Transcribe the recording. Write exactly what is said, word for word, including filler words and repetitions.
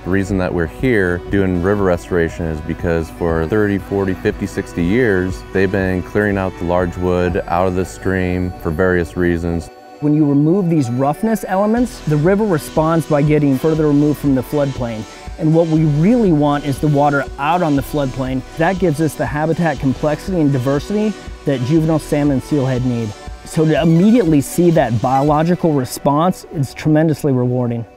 The reason that we're here doing river restoration is because for thirty, forty, fifty, sixty years, they've been clearing out the large wood out of the stream for various reasons. When you remove these roughness elements, the river responds by getting further removed from the floodplain. And what we really want is the water out on the floodplain. That gives us the habitat complexity and diversity that juvenile salmon and steelhead need. So to immediately see that biological response is tremendously rewarding.